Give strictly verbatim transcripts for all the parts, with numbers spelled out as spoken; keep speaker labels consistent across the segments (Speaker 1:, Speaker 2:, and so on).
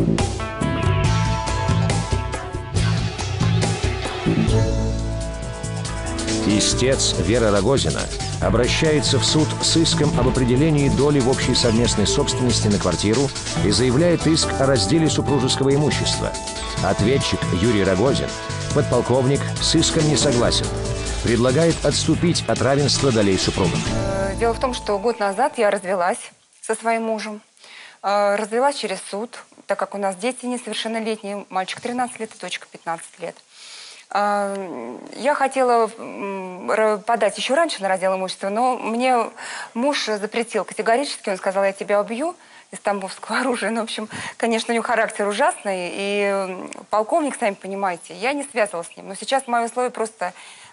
Speaker 1: Истец Вера Рогозина обращается в суд с иском об определении доли в общей совместной собственности на квартиру и заявляет иск о разделе супружеского имущества. Ответчик Юрий Рогозин, подполковник, с иском не согласен. Предлагает отступить от равенства долей супругов.
Speaker 2: Дело в том, что год назад я развелась со своим мужем. Развелась через суд, так как у нас дети несовершеннолетние, мальчик тринадцать лет и дочка пятнадцать лет. Я хотела подать еще раньше на раздел имущества, но мне муж запретил категорически. Он сказал: я тебя убью из тамбовского оружия. Ну, в общем, конечно, у него характер ужасный. И полковник, сами понимаете, я не связывалась с ним. Но сейчас мои условия просто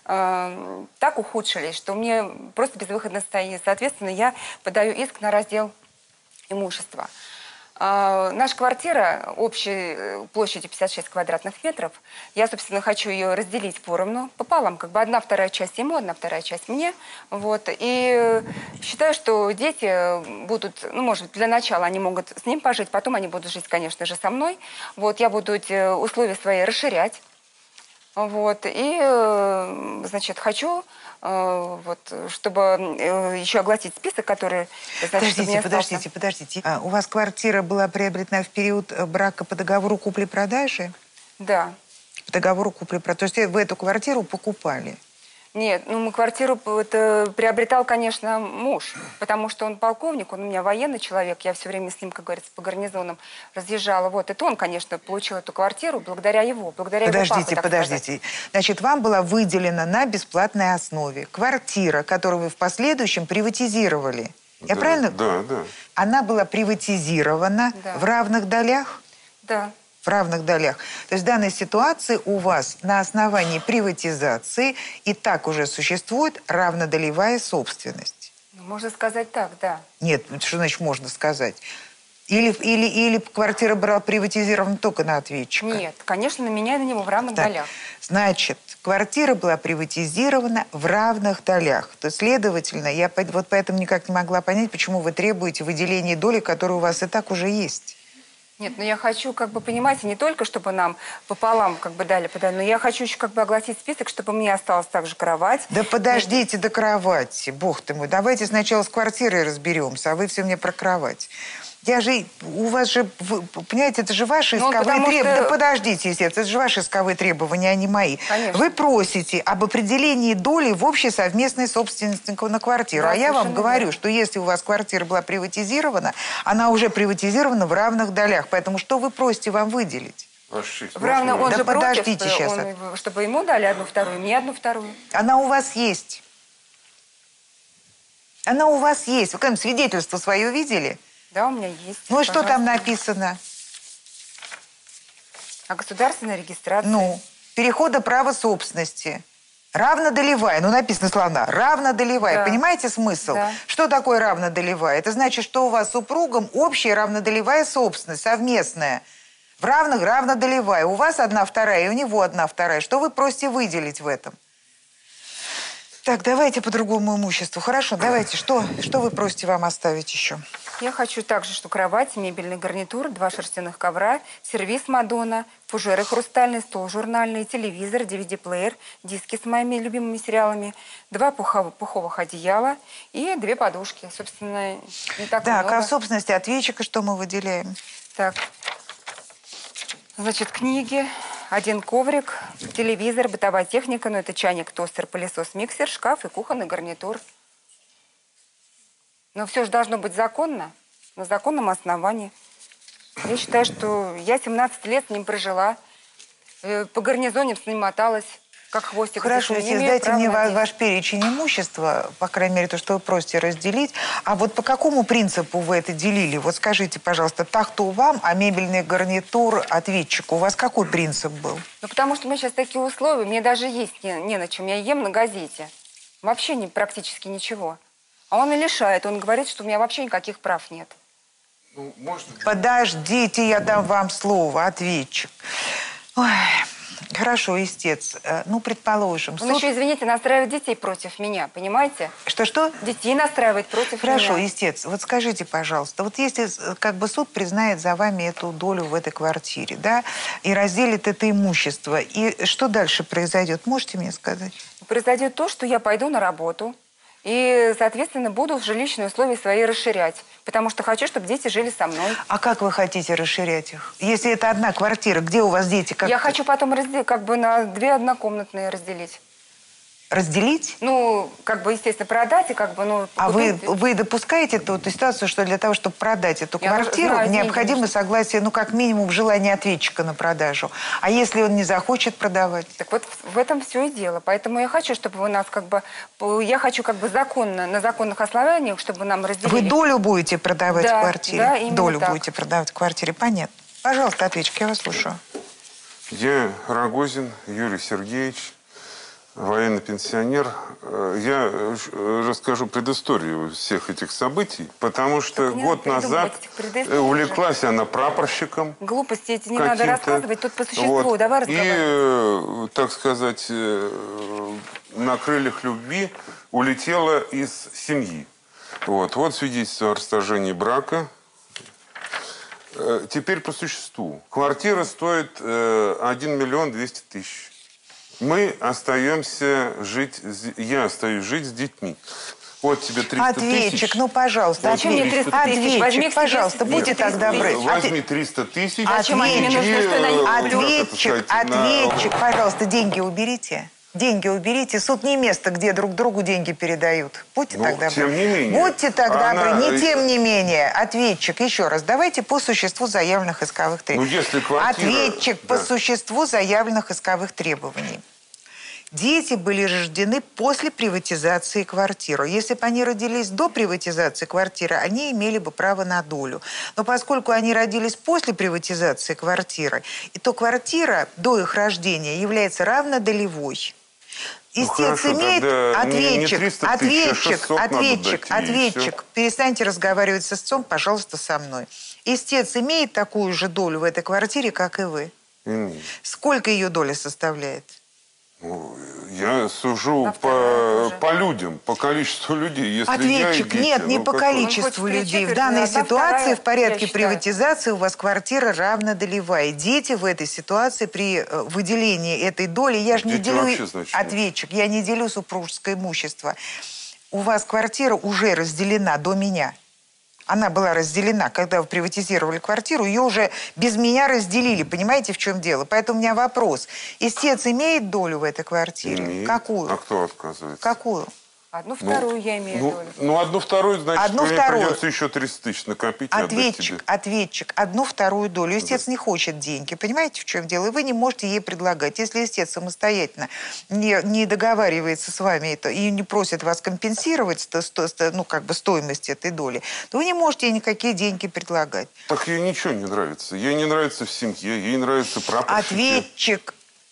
Speaker 2: э, так ухудшились, что мне просто безвыходное состояние. Соответственно, я подаю иск на раздел имущества. Uh, наша квартира общей площадью пятьдесят шесть квадратных метров. Я, собственно, хочу ее разделить поровну, пополам. Как бы одна вторая часть ему, одна вторая часть мне. Вот. И считаю, что дети будут, ну, может, для начала они могут с ним пожить, потом они будут жить, конечно же, со мной. Вот. Я буду эти условия свои расширять. Вот. И, значит, хочу... Вот, чтобы еще огласить список, который... Значит,
Speaker 3: подождите, подождите, подождите. А у вас квартира была приобретена в период брака по договору купли-продажи?
Speaker 2: Да.
Speaker 3: По договору купли-продажи. То есть вы эту квартиру покупали?
Speaker 2: Нет, ну мы квартиру это приобретал, конечно, муж, потому что он полковник, он у меня военный человек, я все время с ним, как говорится, по гарнизонам разъезжала. Вот, это он, конечно, получил эту квартиру благодаря его, благодаря
Speaker 3: подождите,
Speaker 2: его папе, так
Speaker 3: подождите.
Speaker 2: сказать.
Speaker 3: Значит, вам была выделена на бесплатной основе квартира, которую вы в последующем приватизировали. Я
Speaker 4: да,
Speaker 3: правильно?
Speaker 4: Да, да.
Speaker 3: Она была приватизирована
Speaker 2: да.
Speaker 3: в равных долях?
Speaker 2: Да.
Speaker 3: В равных долях. То есть в данной ситуации у вас на основании приватизации и так уже существует равнодолевая собственность.
Speaker 2: Можно сказать так, да.
Speaker 3: Нет, что значит можно сказать? Или, или, или квартира была приватизирована только на ответчика?
Speaker 2: Нет, конечно, на меня и на него в равных
Speaker 3: так.
Speaker 2: долях.
Speaker 3: Значит, квартира была приватизирована в равных долях. То есть, следовательно, я вот поэтому никак не могла понять, почему вы требуете выделения доли, которая у вас и так уже есть.
Speaker 2: Нет, но я хочу, как бы, понимаете, не только, чтобы нам пополам, как бы, дали, подали, но я хочу еще, как бы, огласить список, чтобы мне осталась также кровать.
Speaker 3: Да подождите до кровати, бог ты мой. Давайте сначала с квартирой разберемся, а вы все мне про кровать. Я же, у вас же, вы, понимаете, это же ваши
Speaker 2: ну,
Speaker 3: исковые требования.
Speaker 2: Что...
Speaker 3: Да подождите, естественно, это же ваши исковые требования, а не мои.
Speaker 2: Конечно.
Speaker 3: Вы просите об определении доли в общей совместной собственности на квартиру.
Speaker 2: Да,
Speaker 3: а я вам говорю,
Speaker 2: верно.
Speaker 3: что если у вас квартира была приватизирована, она уже приватизирована в равных долях. Поэтому что вы просите вам выделить?
Speaker 2: В равно, он
Speaker 3: да
Speaker 2: же
Speaker 3: подождите
Speaker 2: против,
Speaker 3: сейчас.
Speaker 2: Он, чтобы ему дали одну вторую, мне одну вторую.
Speaker 3: Она у вас есть. Она у вас есть. Вы как-нибудь свидетельство свое видели?
Speaker 2: Да, у меня есть.
Speaker 3: Ну и что там написано?
Speaker 2: О государственной регистрации.
Speaker 3: Ну, перехода права собственности. Равнодолевая. Ну, написано слова. Равнодолевая. Да. Понимаете смысл?
Speaker 2: Да.
Speaker 3: Что такое равнодолевая? Это значит, что у вас с супругом общая равнодолевая собственность, совместная. В равных равнодолевая. У вас одна вторая, и у него одна вторая. Что вы просите выделить в этом? Так, давайте по другому имуществу. Хорошо, давайте. Что, что вы просите вам оставить еще?
Speaker 2: Я хочу также, что кровать, мебельный гарнитур, два шерстяных ковра, сервиз Мадонна, фужеры хрустальный, стол журнальный, телевизор, ди ви ди-плеер, диски с моими любимыми сериалами, два пуховых, пуховых одеяла и две подушки. Собственно, не так
Speaker 3: так,
Speaker 2: много.
Speaker 3: А в собственности ответчика что мы выделяем?
Speaker 2: Так, значит, книги, один коврик, телевизор, бытовая техника, ну это чайник, тостер, пылесос, миксер, шкаф и кухонный гарнитур. Но все же должно быть законно, на законном основании. Я считаю, что я семнадцать лет с ним прожила, по гарнизоне с ним моталась, как хвостик.
Speaker 3: Хорошо, если сдайте мне ваш, ваш перечень имущества, по крайней мере, то, что вы просите разделить. А вот по какому принципу вы это делили? Вот скажите, пожалуйста, тахту вам, а мебельный гарнитур ответчику. У вас какой принцип был?
Speaker 2: Ну, потому что у меня сейчас такие условия, мне даже есть не, не на чем. Я ем на газете. Вообще не, практически ничего. А он и лишает. Он говорит, что у меня вообще никаких прав нет.
Speaker 4: Ну, может...
Speaker 3: Подождите, я дам вам слово, ответчик. Ой, Хорошо, истец. Э, Ну, предположим.
Speaker 2: Он
Speaker 3: суд-
Speaker 2: еще, извините, настраивает детей против меня, понимаете?
Speaker 3: Что-что?
Speaker 2: Детей настраивает против
Speaker 3: Хорошо,
Speaker 2: меня.
Speaker 3: истец. Вот скажите, пожалуйста, вот если э, как бы суд признает за вами эту долю в этой квартире, да, и разделит это имущество, и что дальше произойдет? Можете мне сказать?
Speaker 2: Произойдет то, что я пойду на работу и, соответственно, буду жилищные условия свои расширять. Потому что хочу, чтобы дети жили со мной.
Speaker 3: А как вы хотите расширять их? Если это одна квартира, где у вас дети? Как...
Speaker 2: Я хочу потом разделить, как бы на две однокомнатные разделить.
Speaker 3: Разделить?
Speaker 2: Ну, как бы, естественно, продать и как бы, ну...
Speaker 3: А вы,
Speaker 2: покупить.
Speaker 3: вы допускаете ту, ту ситуацию, что для того, чтобы продать эту
Speaker 2: Я
Speaker 3: квартиру,
Speaker 2: знаю,
Speaker 3: необходимо
Speaker 2: деньги.
Speaker 3: согласие, ну, как минимум, желание ответчика на продажу. А если он не захочет продавать?
Speaker 2: Так вот в этом все и дело. Поэтому я хочу, чтобы у нас как бы... Я хочу как бы законно, на законных основаниях, чтобы нам разделили.
Speaker 3: Вы долю будете продавать
Speaker 2: Да,
Speaker 3: в квартире?
Speaker 2: да, именно
Speaker 3: долю
Speaker 2: так.
Speaker 3: будете продавать в квартире, понятно. Пожалуйста, ответчик, я вас слушаю.
Speaker 4: Я Рогозин Юрий Сергеевич, военный пенсионер. Я расскажу предысторию всех этих событий, потому что
Speaker 2: Так не
Speaker 4: год
Speaker 2: надо
Speaker 4: назад
Speaker 2: придумывать этих предысторий
Speaker 4: увлеклась она прапорщиком.
Speaker 2: Глупости эти не надо
Speaker 4: каким-то.
Speaker 2: рассказывать, тут по существу.
Speaker 4: Вот.
Speaker 2: Давай
Speaker 4: И,
Speaker 2: разговаривать.
Speaker 4: э, так сказать, э, на крыльях любви улетела из семьи. Вот, вот свидетельство о расторжении брака. Э, Теперь по существу. Квартира стоит э, один миллион двести тысяч. Мы остаемся жить, с- я остаюсь жить с детьми. Вот тебе триста тысяч.
Speaker 3: Ответчик, ну, пожалуйста.
Speaker 2: Зачем мне
Speaker 3: ответчик,
Speaker 2: триста тысяч? Возьми к
Speaker 3: Ответчик,
Speaker 2: себе
Speaker 3: пожалуйста,
Speaker 2: триста
Speaker 3: будьте так
Speaker 2: тысяч.
Speaker 3: добры.
Speaker 4: Возьми триста тысяч.
Speaker 2: Зачем они мне
Speaker 4: и,
Speaker 2: нужны, что я на них
Speaker 4: э,
Speaker 2: куплю?
Speaker 4: как это
Speaker 3: Ответчик,
Speaker 4: сказать, на-
Speaker 3: ответчик, пожалуйста, деньги уберите. Деньги уберите. Суд не место, где друг другу деньги передают. Будьте
Speaker 4: Ну,
Speaker 3: так добры.
Speaker 4: тем не менее.
Speaker 3: Будьте так
Speaker 4: Она-
Speaker 3: добры. Не тем не менее. Ответчик, еще раз, давайте по существу заявленных исковых
Speaker 4: Ну,
Speaker 3: требований.
Speaker 4: если квартира...
Speaker 3: Ответчик по
Speaker 4: Да.
Speaker 3: существу заявленных исковых требований. Дети были рождены после приватизации квартиры. Если бы они родились до приватизации квартиры, они имели бы право на долю. Но поскольку они родились после приватизации квартиры, и то квартира до их рождения является равнодолевой. Истец
Speaker 4: Ну, хорошо,
Speaker 3: имеет
Speaker 4: тогда не- не
Speaker 3: ответчик,
Speaker 4: триста тысяч, а
Speaker 3: ответчик,
Speaker 4: шестьсот надо
Speaker 3: ответчик,
Speaker 4: дать, и
Speaker 3: ответчик. Перестаньте разговаривать с истцом, пожалуйста, со мной. Истец имеет такую же долю в этой квартире, как и вы.
Speaker 4: Имеет.
Speaker 3: Сколько ее доля составляет?
Speaker 4: Ну, я сужу
Speaker 2: На
Speaker 4: по,
Speaker 2: второе тоже.
Speaker 4: по людям, по количеству людей. Если
Speaker 3: Ответчик,
Speaker 4: я и дети,
Speaker 3: нет, не
Speaker 4: ну,
Speaker 3: по
Speaker 4: какой?
Speaker 3: количеству
Speaker 2: Он хочет
Speaker 3: людей. В
Speaker 2: перечислить,
Speaker 3: данной
Speaker 2: одна,
Speaker 3: ситуации
Speaker 2: вторая,
Speaker 3: в порядке
Speaker 2: я считаю.
Speaker 3: приватизации у вас квартира равнодолевая. Дети в этой ситуации при э, выделении этой доли, я же не
Speaker 4: Дети
Speaker 3: делю...
Speaker 4: вообще, значит, нет.
Speaker 3: Ответчик, я не делю супружеское имущество. У вас квартира уже разделена до меня. Она была разделена, когда вы приватизировали квартиру, ее уже без меня разделили. Понимаете, в чем дело? Поэтому у меня вопрос. Истец имеет долю в этой квартире?
Speaker 4: Имеет.
Speaker 3: Какую?
Speaker 4: А кто отказывается?
Speaker 3: Какую?
Speaker 2: Одну
Speaker 4: Ну,
Speaker 2: вторую я имею
Speaker 4: ну,
Speaker 2: долю.
Speaker 4: ну, одну вторую, значит,
Speaker 3: Одну
Speaker 4: мне
Speaker 3: вторую.
Speaker 4: придется еще триста тысяч накопить и отдать
Speaker 3: Ответчик,
Speaker 4: тебе.
Speaker 3: ответчик, одну вторую долю. Истец не хочет деньги. Понимаете, в чем дело? И вы не можете ей предлагать. Если истец самостоятельно не, не договаривается с вами это, и не просит вас компенсировать сто- сто- сто- ну, как бы стоимость этой доли, то вы не можете ей никакие деньги предлагать.
Speaker 4: Так ей ничего не нравится. Ей не нравится в семье, ей нравится прапорщики.
Speaker 3: Ответчик.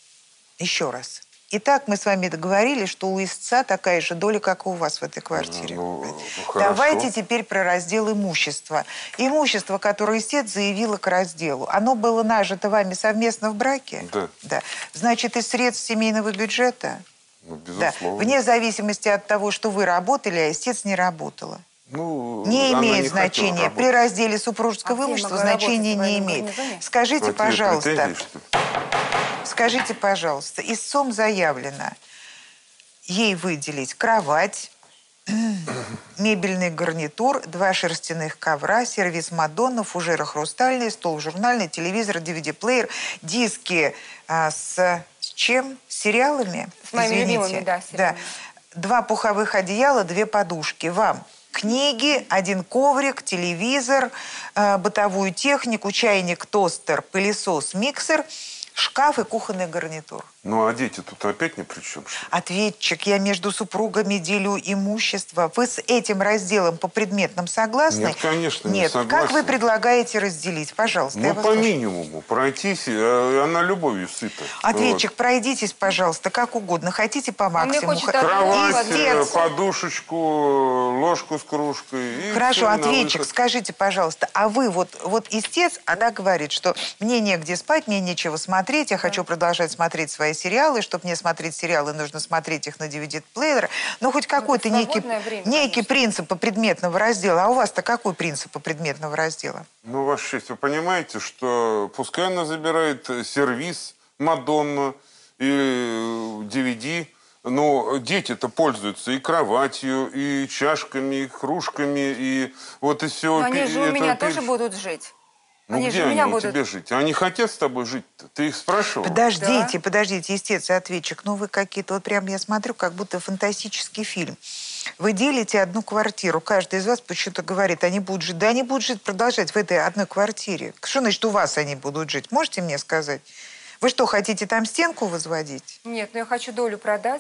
Speaker 3: Еще раз. Итак, мы с вами договорились, что у истца такая же доля, как и у вас в этой квартире.
Speaker 4: Ну, хорошо.
Speaker 3: Давайте теперь про раздел имущества. Имущество, которое истец заявила к разделу, оно было нажито вами совместно в браке?
Speaker 4: Да.
Speaker 3: Да. Значит, из средств семейного бюджета?
Speaker 4: Ну,
Speaker 3: Да.
Speaker 4: безусловно.
Speaker 3: Вне зависимости от того, что вы работали, а истец не работала.
Speaker 4: Ну,
Speaker 3: Не
Speaker 4: она
Speaker 3: имеет
Speaker 4: не
Speaker 3: значения.
Speaker 4: хотела
Speaker 3: При
Speaker 4: работать.
Speaker 3: разделе супружеского
Speaker 2: А где я
Speaker 3: имущества
Speaker 2: могла
Speaker 3: значения
Speaker 2: работать в
Speaker 3: не
Speaker 2: военном
Speaker 3: имеет.
Speaker 2: гарнизоне?
Speaker 3: Скажите,
Speaker 4: А тебе
Speaker 3: пожалуйста,
Speaker 4: претензии, что ли?
Speaker 3: скажите, пожалуйста, истцом заявлено ей выделить кровать, мебельный гарнитур, два шерстяных ковра, сервиз Мадонна, фужеры хрустальные, стол журнальный, телевизор, ди ви ди-плеер, диски а, с, с чем? С сериалами?
Speaker 2: С моими
Speaker 3: Извините.
Speaker 2: любимыми, да, сериалами.
Speaker 3: Два пуховых одеяла, две подушки. Вам книги, один коврик, телевизор, э, бытовую технику, чайник, тостер, пылесос, миксер, шкаф и кухонный гарнитур.
Speaker 4: Ну, а дети тут опять ни при чем, что ли?
Speaker 3: Ответчик, я между супругами делю имущество. Вы с этим разделом по предметным согласны?
Speaker 4: Нет, конечно, не
Speaker 3: Нет.
Speaker 4: согласен.
Speaker 3: Как вы предлагаете разделить? Пожалуйста, я
Speaker 4: Ну,
Speaker 3: вас
Speaker 4: по
Speaker 3: слушаю.
Speaker 4: минимуму пройтись, а она любовью сыта.
Speaker 3: Ответчик,
Speaker 4: Вот.
Speaker 3: пройдитесь, пожалуйста, как угодно. Хотите по
Speaker 2: мне
Speaker 3: максимуму?
Speaker 2: хочется
Speaker 3: Х-
Speaker 4: Кровать,
Speaker 3: Истец.
Speaker 4: подушечку, ложку с кружкой. И
Speaker 3: Хорошо,
Speaker 4: всё, на
Speaker 3: ответчик,
Speaker 4: выход.
Speaker 3: скажите, пожалуйста, а вы вот, вот истец, она говорит, что мне негде спать, мне нечего смотреть, я хочу продолжать смотреть свои сериалы, чтобы мне смотреть сериалы, нужно смотреть их на ди ви ди-плеере. Ну, хоть какой-то некий,
Speaker 2: свободное время,
Speaker 3: некий
Speaker 2: конечно.
Speaker 3: принцип предметного раздела. А у вас-то какой принцип предметного раздела?
Speaker 4: Ну, Ваша честь, вы понимаете, что пускай она забирает сервиз, Мадонну и ди ви ди, но дети-то пользуются и кроватью, и чашками, и кружками, и вот и все.
Speaker 2: Но они же у меня тоже будут жить.
Speaker 4: Ну,
Speaker 2: Они
Speaker 4: где
Speaker 2: же у
Speaker 4: они
Speaker 2: меня
Speaker 4: у
Speaker 2: будут...
Speaker 4: тебя жить? Они хотят с тобой жить-то? Ты их спрашивал?
Speaker 3: Подождите, подождите, истец и ответчик. Ну, вы какие-то, вот прям я смотрю, как будто фантастический фильм. Вы делите одну квартиру. Каждый из вас почему-то говорит, они будут жить. Да, они будут жить, продолжать в этой одной квартире. Что значит, у вас они будут жить? Можете мне сказать? Вы что, хотите там стенку возводить?
Speaker 2: Нет, но я хочу долю продать,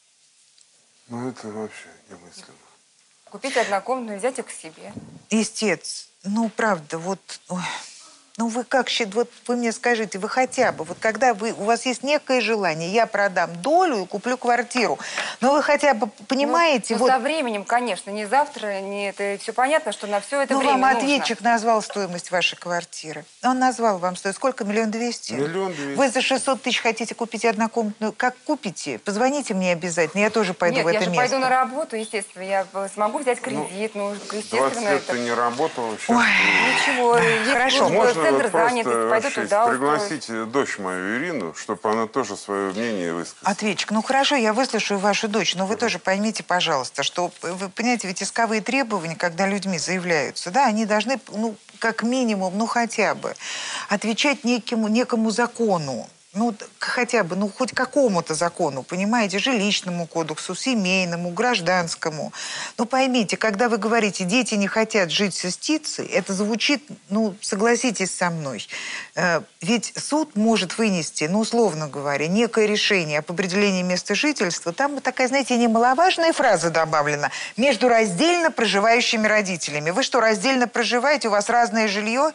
Speaker 4: Ну, это вообще немыслимо.
Speaker 2: купить однокомнатную и взять их к себе.
Speaker 3: Истец, ну, правда, вот... ой, ну, вы как считаете, вот вы мне скажите, вы хотя бы, вот когда вы, у вас есть некое желание, я продам долю и куплю квартиру, но вы хотя бы понимаете...
Speaker 2: Ну,
Speaker 3: вот...
Speaker 2: со временем, конечно, не завтра, не это все понятно, что на все это
Speaker 3: Ну,
Speaker 2: время
Speaker 3: вам
Speaker 2: нужно.
Speaker 3: ответчик назвал стоимость вашей квартиры. Он назвал вам стоимость. Сколько? Миллион двести?
Speaker 4: Миллион двести.
Speaker 3: Вы за шестьсот тысяч хотите купить однокомнатную? Как купите? Позвоните мне обязательно, я тоже пойду
Speaker 2: Нет,
Speaker 3: в это
Speaker 2: я же
Speaker 3: место.
Speaker 2: пойду на работу, естественно. Я смогу взять кредит, ну, естественно,
Speaker 4: двадцать лет
Speaker 2: это...
Speaker 4: ты не работал. Сейчас
Speaker 3: Ой,
Speaker 2: Ничего, есть
Speaker 3: хорошо.
Speaker 2: служба,
Speaker 4: Можно
Speaker 2: центр
Speaker 4: вот просто,
Speaker 2: занятости, пойду
Speaker 4: Ваша честь,
Speaker 2: туда
Speaker 4: пригласите дочь мою Ирину, чтобы она тоже свое мнение высказала.
Speaker 3: Ответчик, ну хорошо, я выслушаю вашу дочь, но вы тоже поймите, пожалуйста, что, вы понимаете, ведь исковые требования, когда людьми заявляются, да, они должны, ну, как минимум, ну, хотя бы, отвечать некому, некому закону. Ну, хотя бы, ну, хоть какому-то закону, понимаете, жилищному кодексу, семейному, гражданскому. Ну, поймите, когда вы говорите, дети не хотят жить с истицей, это звучит, ну, согласитесь со мной, э, ведь суд может вынести, ну, условно говоря, некое решение об определении места жительства. Там вот такая, знаете, немаловажная фраза добавлена: между раздельно проживающими родителями. Вы что, раздельно проживаете? У вас разное жилье?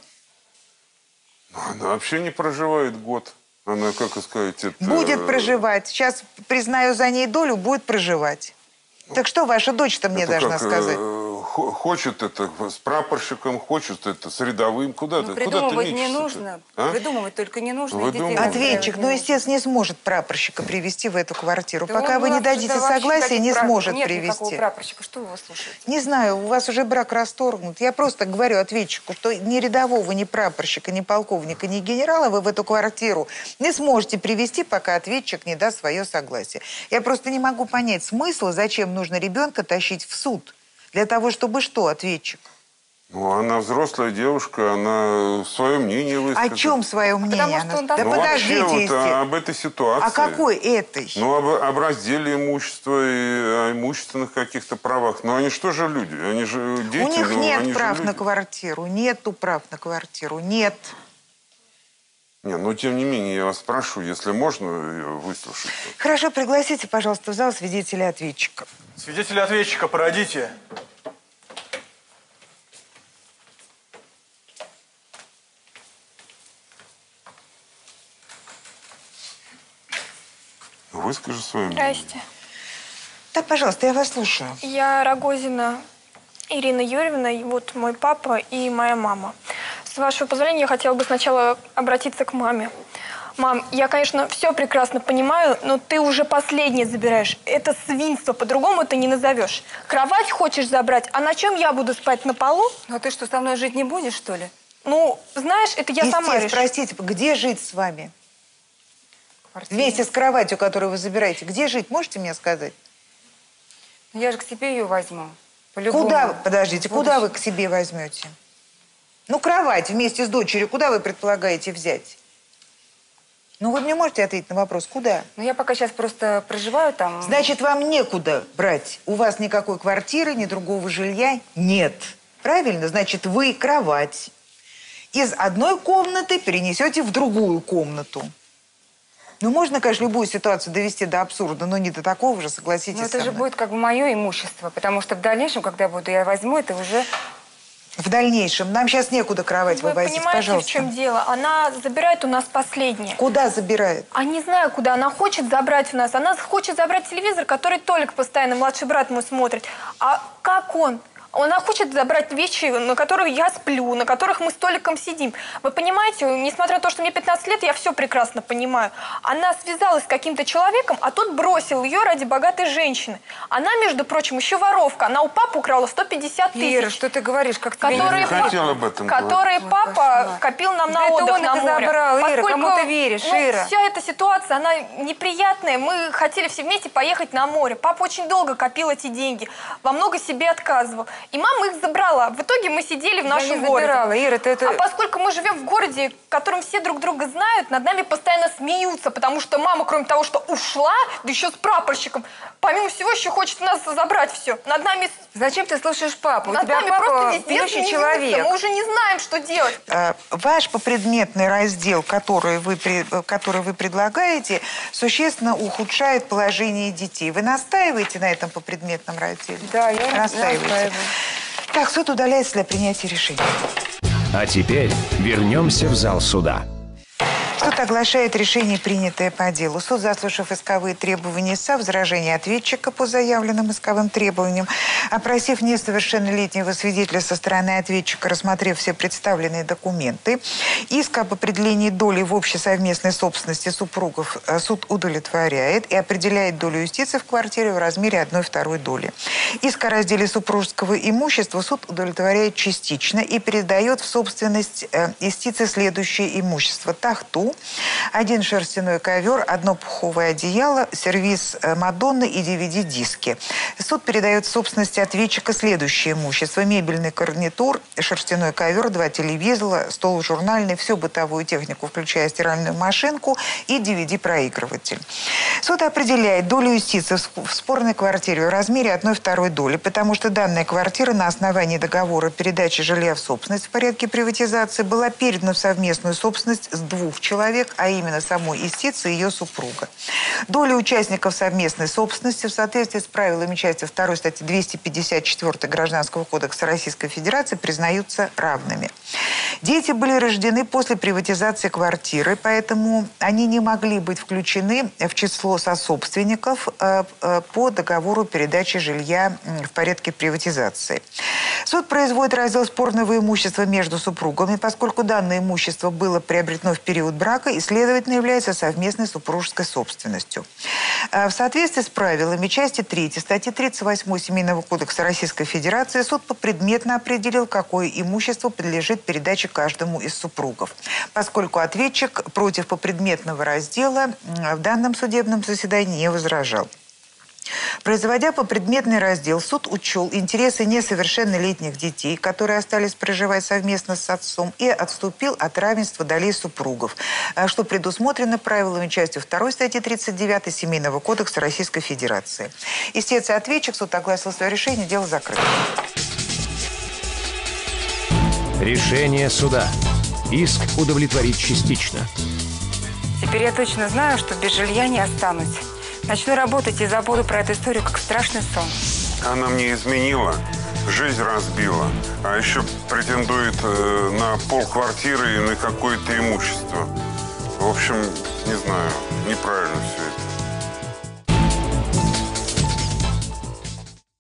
Speaker 4: Она вообще не проживает год. Она, как и сказать, это...
Speaker 3: Будет проживать. Сейчас признаю за ней долю, будет проживать. Так что ваша дочь-то мне
Speaker 4: это
Speaker 3: должна
Speaker 4: как,
Speaker 3: сказать?
Speaker 4: э, хо- хочет это с прапорщиком, хочет это с рядовым. Куда
Speaker 2: Ну,
Speaker 4: ты? Куда ты
Speaker 2: придумывать не
Speaker 4: мечешься-то?
Speaker 2: нужно.
Speaker 4: А?
Speaker 2: Придумывать только не нужно.
Speaker 4: Вы
Speaker 2: и детей
Speaker 4: думаете?
Speaker 2: устраивать
Speaker 3: Ответчик,
Speaker 2: не
Speaker 3: ну,
Speaker 2: нужно.
Speaker 3: истец не сможет прапорщика привести в эту квартиру.
Speaker 2: Да
Speaker 3: Пока
Speaker 2: он
Speaker 3: вы
Speaker 2: у
Speaker 3: не
Speaker 2: нас
Speaker 3: дадите
Speaker 2: что-то вообще
Speaker 3: согласия,
Speaker 2: никаких
Speaker 3: не
Speaker 2: прав-
Speaker 3: сможет
Speaker 2: Нет никакого
Speaker 3: привести.
Speaker 2: прапорщика. Что вы слушаете?
Speaker 3: Не знаю, у вас уже брак расторгнут. Я просто говорю ответчику, что ни рядового, ни прапорщика, ни полковника, ни генерала вы в эту квартиру не сможете привести, пока ответчик не даст свое согласие. Я просто не могу понять смысла, зачем нужно ребенка тащить в суд. Для того, чтобы что, ответчик?
Speaker 4: Ну, она взрослая девушка, она свое мнение высказала.
Speaker 3: О чем свое мнение?
Speaker 2: Потому что
Speaker 3: она-
Speaker 2: он
Speaker 3: Да
Speaker 2: так-
Speaker 4: Ну,
Speaker 3: подождите,
Speaker 4: вообще, вот,
Speaker 3: истец.
Speaker 4: а, об этой ситуации.
Speaker 3: О какой этой?
Speaker 4: Ну, об, об разделе имущества и о имущественных каких-то правах. Но они что же люди? Они же дети.
Speaker 3: У них
Speaker 4: ну,
Speaker 3: нет
Speaker 4: они же
Speaker 3: прав
Speaker 4: люди.
Speaker 3: на квартиру. Нету прав на квартиру. Нет.
Speaker 4: Не, ну, тем не менее, я вас прошу, если можно, ее выслушать.
Speaker 3: Хорошо, пригласите, пожалуйста, в зал свидетеля ответчика.
Speaker 5: Свидетеля ответчика, пройдите.
Speaker 4: Выскажи свое мнение.
Speaker 6: Здрасте.
Speaker 3: Так, пожалуйста, я вас слушаю.
Speaker 6: Я Рогозина Ирина Юрьевна, и вот мой папа и моя мама. С вашего позволения, я хотела бы сначала обратиться к маме. Мам, я, конечно, все прекрасно понимаю, но ты уже последнее забираешь. Это свинство, по-другому ты не назовешь. Кровать хочешь забрать, а на чем я буду спать, на полу?
Speaker 2: Ну, а ты что, со мной жить не будешь, что ли?
Speaker 6: Ну, знаешь, это я сама
Speaker 3: Истец,
Speaker 6: решу.
Speaker 3: простите, где жить с вами?
Speaker 2: Квартире.
Speaker 3: Вместе с кроватью, которую вы забираете. Где жить, можете мне сказать?
Speaker 2: Ну, я же к себе ее возьму. По-любому.
Speaker 3: Куда, подождите,
Speaker 2: В
Speaker 3: куда вы
Speaker 2: будущем.
Speaker 3: к себе возьмете? Ну, кровать вместе с дочерью, куда вы предполагаете взять? Ну, вы мне можете ответить на вопрос, куда?
Speaker 2: Ну, я пока сейчас просто проживаю там.
Speaker 3: Значит, вам некуда брать. У вас никакой квартиры, ни другого жилья нет. Правильно? Значит, вы кровать из одной комнаты перенесете в другую комнату. Ну, можно, конечно, любую ситуацию довести до абсурда, но не до такого же, согласитесь.
Speaker 2: Но это
Speaker 3: со
Speaker 2: же
Speaker 3: мной.
Speaker 2: будет как бы мое имущество, потому что в дальнейшем, когда я буду, я возьму это уже...
Speaker 3: В дальнейшем. Нам сейчас некуда кровать
Speaker 6: Вы
Speaker 3: вывозить,
Speaker 6: понимаете,
Speaker 3: пожалуйста.
Speaker 6: в чем дело? Она забирает у нас последнее.
Speaker 3: Куда забирает?
Speaker 6: А не знаю, куда. Она хочет забрать у нас. Она хочет забрать телевизор, который Толик постоянно, младший брат мой, смотрит. А как он? Она хочет забрать вещи, на которых я сплю, на которых мы с Толиком сидим. Вы понимаете, несмотря на то, что мне пятнадцать лет, я все прекрасно понимаю. Она связалась с каким-то человеком, а тот бросил ее ради богатой женщины. Она, между прочим, еще воровка. Она у папы украла сто пятьдесят тысяч.
Speaker 2: Ира, что ты говоришь? Как тебе
Speaker 6: Которые,
Speaker 4: не
Speaker 6: пап-
Speaker 4: хотел об этом
Speaker 6: которые
Speaker 2: говорить.
Speaker 6: папа
Speaker 2: Ой, кошмар.
Speaker 6: копил нам
Speaker 2: Да
Speaker 6: на
Speaker 2: это
Speaker 6: отдых
Speaker 2: он
Speaker 6: на
Speaker 2: их
Speaker 6: море.
Speaker 2: забрал, Ира,
Speaker 6: Поскольку,
Speaker 2: кому ты веришь,
Speaker 6: ну,
Speaker 2: Ира?
Speaker 6: вся эта ситуация, она неприятная. Мы хотели все вместе поехать на море. Папа очень долго копил эти деньги, во много себе отказывал. И мама их забрала. В итоге мы сидели в
Speaker 2: Я
Speaker 6: нашем
Speaker 2: не
Speaker 6: городе.
Speaker 2: забирала, Ира, ты это...
Speaker 6: А поскольку мы живем в городе, в котором все друг друга знают, над нами постоянно смеются, потому что мама, кроме того, что ушла, да еще с прапорщиком, помимо всего еще хочет нас забрать все. Над нами,
Speaker 2: Зачем ты слушаешь папу? У
Speaker 6: над
Speaker 2: тебя
Speaker 6: нами
Speaker 2: папа
Speaker 6: просто везде
Speaker 2: пьющий
Speaker 6: смеются.
Speaker 2: человек.
Speaker 6: Мы уже не знаем, что делать.
Speaker 3: Э, Ваш попредметный раздел, который вы, при- который вы предлагаете, существенно ухудшает положение детей. Вы настаиваете на этом попредметном разделе?
Speaker 2: Да, я
Speaker 3: настаиваете.
Speaker 2: настаиваю.
Speaker 3: Так, суд удаляется для принятия решения.
Speaker 1: А теперь вернемся в зал суда.
Speaker 3: Суд оглашает решение, принятое по делу. Суд, заслушав исковые требования ИСА, возражения ответчика по заявленным исковым требованиям, опросив несовершеннолетнего свидетеля со стороны ответчика, рассмотрев все представленные документы, иск об определении доли в общей совместной собственности супругов суд удовлетворяет и определяет долю юстиции в квартире в размере одной второй доли. Иск о разделе супружеского имущества суд удовлетворяет частично и передает в собственность юстиции следующее имущество: тахту, один шерстяной ковер, одно пуховое одеяло, сервиз Мадонны и ди ви ди-диски. Суд передает в собственность ответчика следующее имущество: мебельный гарнитур, шерстяной ковер, два телевизора, стол журнальный, всю бытовую технику, включая стиральную машинку и ди ви ди-проигрыватель. Суд определяет долю юстиции в спорной квартире в размере одной второй доли, потому что данная квартира на основании договора передачи жилья в собственность в порядке приватизации была передана в совместную собственность с двух человек, а именно самой истицы и ее супруга. Доли участников совместной собственности в соответствии с правилами части второй статьи двести пятьдесят четыре Гражданского кодекса Российской Федерации признаются равными. Дети были рождены после приватизации квартиры, поэтому они не могли быть включены в число сособственников э, э, по договору передачи жилья в порядке приватизации. Суд производит раздел спорного имущества между супругами, поскольку данное имущество было приобретено в период брака и, следовательно, является совместной супружеской собственностью. В соответствии с правилами части третьей статьи тридцать восемь Семейного кодекса Российской Федерации суд попредметно определил, какое имущество подлежит передаче каждому из супругов, поскольку ответчик против попредметного раздела в данном судебном заседании не возражал. Производя попредметный раздел, суд учел интересы несовершеннолетних детей, которые остались проживать совместно с отцом, и отступил от равенства долей супругов, что предусмотрено правилами части второй статьи тридцать девятой Семейного кодекса Российской Федерации. Истец и ответчик, суд огласил свое решение, дело закрыто.
Speaker 1: Решение суда. Иск удовлетворить частично.
Speaker 2: Теперь я точно знаю, что без жилья не останусь. Начну работать и забуду про эту историю, как страшный сон.
Speaker 4: Она мне изменила, жизнь разбила, а еще претендует э, на полквартиры и на какое-то имущество. В общем, не знаю, неправильно все это.